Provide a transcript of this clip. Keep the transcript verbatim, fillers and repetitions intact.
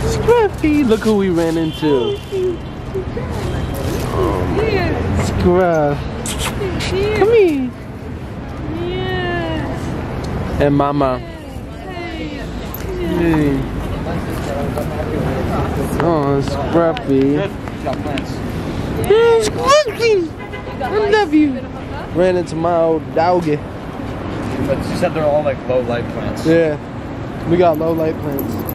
Scruffy, look who we ran into. Scruff. Come here. And Mama. Hey. Oh, Scruffy. Hey, Scruffy. I love you. Ran into my old doggy. But you said they're all like low light plants. Yeah. We got low light plants.